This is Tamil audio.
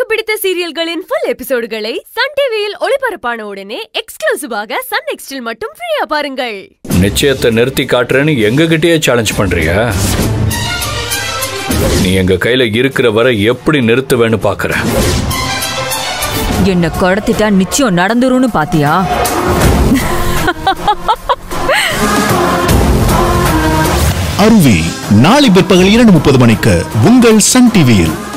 பிடித்த சீரியல்களின் full எபிசோடுகளை சன் டிவியில் ஒளிபரப்பான உடனே எக்ஸ்க்ளூசிவாக சன் நெக்ஸ்டில் மட்டும் ஃப்ரீயா பாருங்கள். நிச்சயத்தை நிறுத்தி காட்டுறேன்னு எங்ககிட்டயே சேலஞ்ச் பண்றியா? நீ எங்க கையில இருக்கிற வரை எப்படி நிறுத்துவேன்னு பாக்குற. என்ன கடத்திட்டா நிச்சயம் நடந்துரும்னு பாத்தியா? அருவி நாளை பிற்பகல் 2:30 மணிக்கு உங்கள் சன் டிவியில்.